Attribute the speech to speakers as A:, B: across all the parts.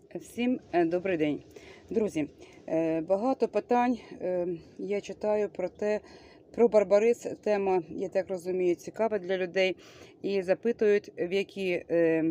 A: Всім добрий день. Друзі, багато питань я читаю про барбарис. Тема, я так розумію, цікава для людей. І запитують, в які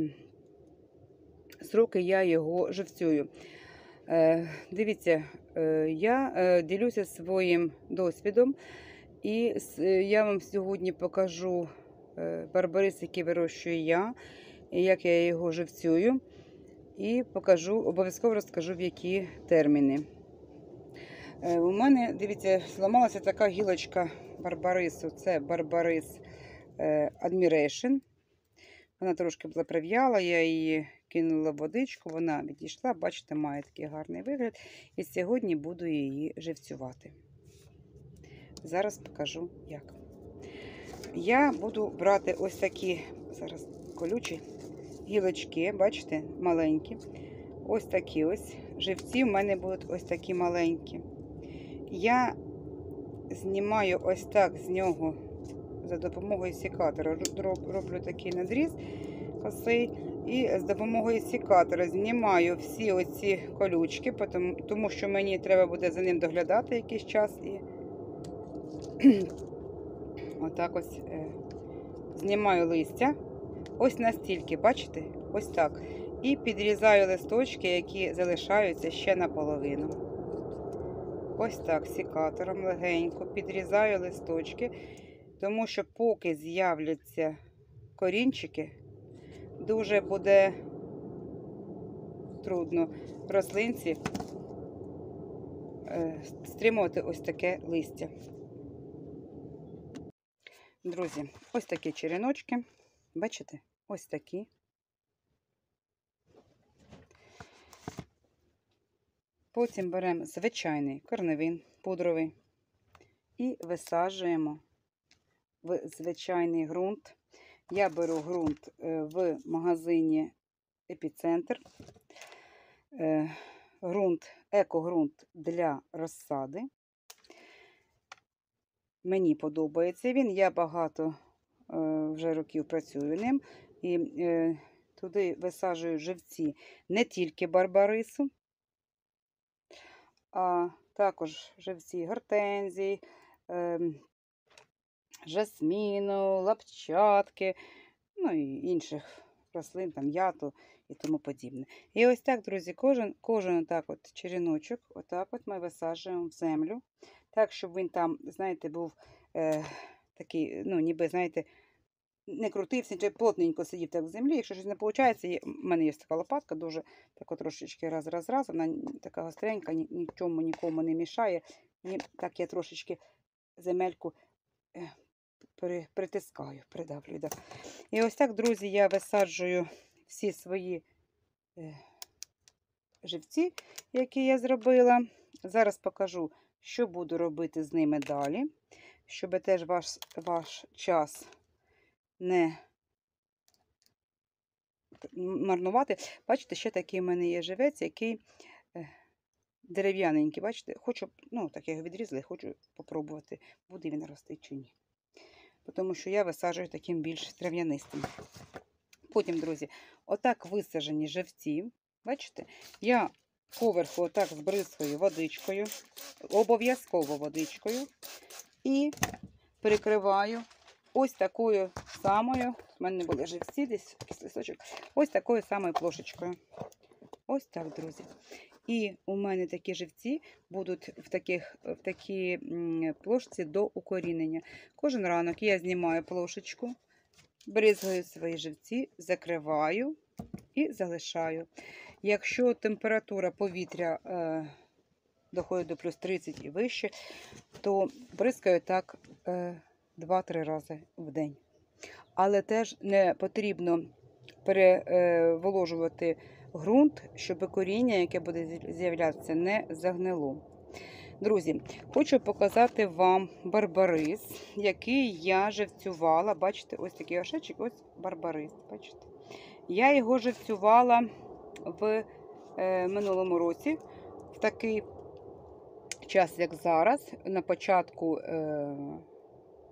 A: сроки я його живцюю. Дивіться, я ділюся своїм досвідом. І я вам сьогодні покажу барбарис, який вирощую я, і як я його живцюю. І обов'язково розкажу, в які терміни. У мене, дивіться, зламалася така гілочка барбарису. Це барбарис Admiration. Вона трошки була прив'яла, я її кинула в водичку, вона відійшла, бачите, має такий гарний вигляд. І сьогодні буду її живцювати. Зараз покажу, як. Я буду брати ось такі, зараз колючі, гілочки, бачите, маленькі. Ось такі ось. Живці в мене будуть ось такі маленькі. Я знімаю ось так з нього за допомогою секатора. Роблю такий надріз косий. І з допомогою секатора знімаю всі оці колючки, тому що мені треба буде за ним доглядати якийсь час. І отак ось знімаю листя. Ось настільки, бачите? Ось так. І підрізаю листочки, які залишаються ще наполовину. Ось так, секатором легенько підрізаю листочки, тому що поки з'являться корінчики, дуже буде трудно рослинці стримувати ось таке листя. Друзі, ось такі череночки. Бачите? Ось такі. Потім беремо звичайний корневин пудровий і висаджуємо в звичайний ґрунт. Я беру ґрунт в магазині Епіцентр. Екоґрунт для розсади. Мені подобається він, я багато вже років працюю ним. І туди висаджую живці не тільки барбарису, а також живці гортензій, жасміну, лапчатки, ну і інших рослин, там м'яту і тому подібне. І ось так, друзі, кожен отак от череночок, отак от ми висаджуємо в землю, так, щоб він там, знаєте, був такий, ну, ніби, знаєте, не крутився, чи плотненько сидів так в землі. Якщо щось не виходить, у мене є така лопатка, дуже так от трошечки раз, вона така гостренька, нічому нікому не мішає. І так я трошечки земельку притискаю, придавлюю. Да. І ось так, друзі, я висаджую всі свої живці, які я зробила. Зараз покажу, що буду робити з ними далі, щоб теж ваш час не марнувати. Бачите, ще такий в мене є живець, який дерев'яненький. Бачите, хочу, ну, так я його відрізала, хочу попробувати, буде він рости чи ні. Тому що я висаджую таким більш трав'янистим. Потім, друзі, отак висаджені живці. Бачите, я поверху отак збризкую водичкою, обов'язково водичкою, і перекриваю ось такою самою, в мене були живці, десь якийсь листочок, ось такою самою плошечкою. Ось так, друзі. І у мене такі живці будуть в такій плошці до укорінення. Кожен ранок я знімаю плошечку, бризгаю свої живці, закриваю і залишаю. Якщо температура повітря доходить до плюс 30 і вище, то бризкаю так 2-3 рази в день. Але теж не потрібно переволожувати ґрунт, щоб коріння, яке буде з'являтися, не загнило. Друзі, хочу показати вам барбарис, який я живцювала. Бачите, ось такий горшечок, ось барбарис. Бачите? Я його живцювала в минулому році, в такий час, як зараз, на початку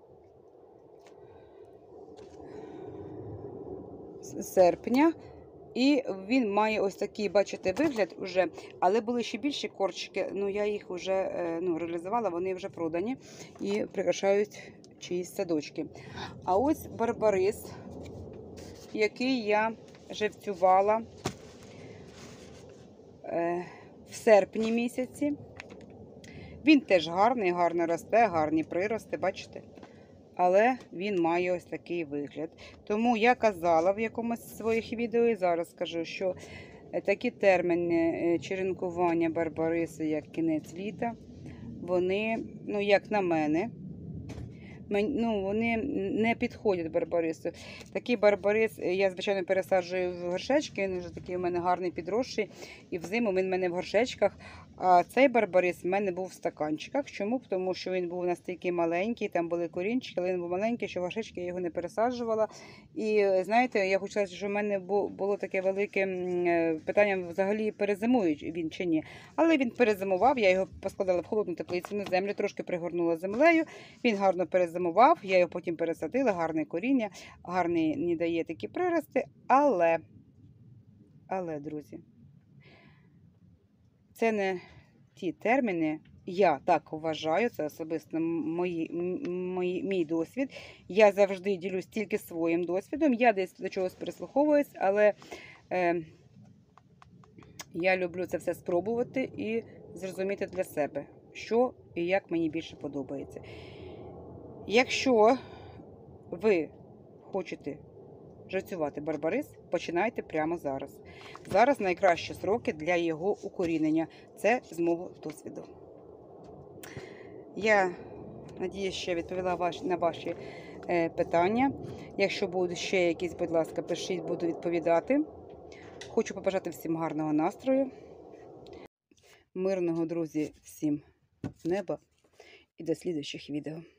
A: серпня. І він має ось такий, бачите, вигляд уже, але були ще більші корчики, ну я їх вже реалізувала, вони вже продані і прикрашають чиїсь садочки. А ось барбарис, який я живцювала в серпні місяці. Він теж гарний, гарно росте, гарні прирости, бачите? Але він має ось такий вигляд. Тому я казала в якомусь з своїх відео, і зараз скажу, що такі терміни черенкування барбарису, як кінець літа, вони, ну, як на мене, вони не підходять барбарису. Такий барбарис я, звичайно, пересаджую в горшечки, він вже такий у мене гарний підросший, і взиму він в мене в горшечках. А цей барбарис в мене був в стаканчиках. Чому? Тому що він був настільки маленький, там були корінчики, але він був маленький, що в горшечки я його не пересаджувала. І знаєте, я хочу сказати, що в мене було таке велике питання, взагалі перезимує він чи ні. Але він перезимував, я його поскладала в холодну теплицю на землю, трошки пригорнула землею, він гарно перезимував, я його потім пересадила, гарне коріння, гарний не дає такі прирости, але, друзі, це не ті терміни, я так вважаю, це особисто мій досвід. Я завжди ділюсь тільки своїм досвідом, я десь до чогось прислуховуюсь, але я люблю це все спробувати і зрозуміти для себе, що і як мені більше подобається. Якщо ви хочете живцювати барбарис, починайте прямо зараз. Зараз найкращі сроки для його укорінення. Це з мого досвіду. Я надіюсь, що я відповіла на ваші питання. Якщо будуть ще якісь, будь ласка, пишіть, буду відповідати. Хочу побажати всім гарного настрою, мирного, друзі, всім неба і до слідуючих відео.